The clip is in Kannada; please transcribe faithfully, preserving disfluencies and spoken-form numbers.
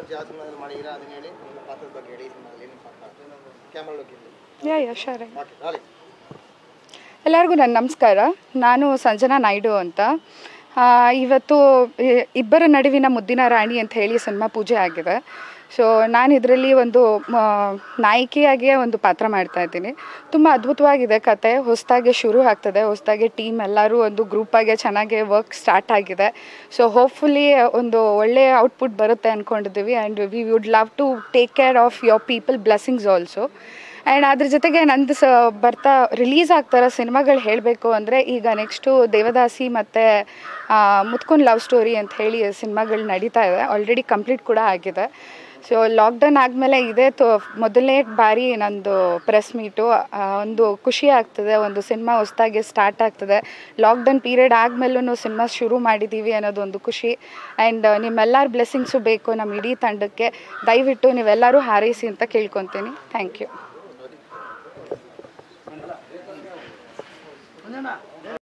ಯಾವ ಸಿನಿಮಾದಲ್ಲಿ ಮಾಡಿದ್ದೀರಾ ಅದನ್ನ ಹೇಳಿ, ನಿಮ್ಮ ಪಾತ್ರದ ಬಗ್ಗೆ ಹೇಳಿ, ಸಿನಿಮಾದಲ್ಲಿ ನಿಮ್ಮ ಪಾತ್ರ camera look yeah yeah sure. Okay. ಎಲ್ಲರಿಗೂ ನನ್ನ ನಮಸ್ಕಾರ. ನಾನು ಸಂಜನಾ ನಾಯ್ಡು ಅಂತ. ಇವತ್ತು ಇಬ್ಬರ ನಡುವಿನ ಮುದ್ದಿನ ರಾಣಿ ಅಂತ ಹೇಳಿ ಸಿನಿಮಾ ಪೂಜೆ ಆಗಿದೆ. ಸೊ ನಾನು ಇದರಲ್ಲಿ ಒಂದು ನಾಯಕಿಯಾಗಿಯೇ ಒಂದು ಪಾತ್ರ ಮಾಡ್ತಾ ಇದ್ದೀನಿ. ತುಂಬ ಅದ್ಭುತವಾಗಿದೆ ಕತೆ. ಹೊಸದಾಗಿ ಶುರು ಆಗ್ತದೆ, ಹೊಸದಾಗಿ ಟೀಮ್ ಎಲ್ಲರೂ ಒಂದು ಗ್ರೂಪಾಗೆ ಚೆನ್ನಾಗಿ ವರ್ಕ್ ಸ್ಟಾರ್ಟ್ ಆಗಿದೆ. ಸೊ ಹೋಪ್ಫುಲಿ ಒಂದು ಒಳ್ಳೆಯ ಔಟ್ಪುಟ್ ಬರುತ್ತೆ ಅಂದ್ಕೊಂಡಿದ್ದೀವಿ. And we would love to take care of your people blessings also. And ಅದ್ರ ಜೊತೆಗೆ ನಂದು ಸ ಬರ್ತಾ ರಿಲೀಸ್ ಆಗ್ತಾರೋ ಸಿನಿಮಾಗಳು ಹೇಳಬೇಕು ಅಂದರೆ, ಈಗ ನೆಕ್ಸ್ಟು ದೇವದಾಸಿ ಮತ್ತು ಮುತ್ಕೊಂಡ್ ಲವ್ ಸ್ಟೋರಿ ಅಂತ ಹೇಳಿ ಸಿನಿಮಾಗಳು ನಡೀತಾ ಇದೆ. ಆಲ್ರೆಡಿ ಕಂಪ್ಲೀಟ್ ಕೂಡ ಆಗಿದೆ. ಸೊ ಲಾಕ್ಡೌನ್ ಆದಮೇಲೆ ಇದೇ ತೋ ಮೊದಲನೇ ಬಾರಿ ನಂದು ಪ್ರೆಸ್ ಮೀಟು. ಒಂದು ಖುಷಿ ಆಗ್ತದೆ, ಒಂದು ಸಿನಿಮಾ ಹೊಸದಾಗಿ ಸ್ಟಾರ್ಟ್ ಆಗ್ತದೆ. ಲಾಕ್ಡೌನ್ ಪೀರಿಯಡ್ ಆದಮೇಲೂ ಸಿನಿಮಾ ಶುರು ಮಾಡಿದ್ದೀವಿ ಅನ್ನೋದೊಂದು ಖುಷಿ. ಆ್ಯಂಡ್ ನಿಮ್ಮೆಲ್ಲರ ಬ್ಲೆಸ್ಸಿಂಗ್ಸು ಬೇಕು ನಮ್ಮ ಇಡೀ ತಂಡಕ್ಕೆ. ದಯವಿಟ್ಟು ನೀವೆಲ್ಲರೂ ಹಾರೈಸಿ ಅಂತ ಕೇಳ್ಕೊತೀನಿ. Thank you.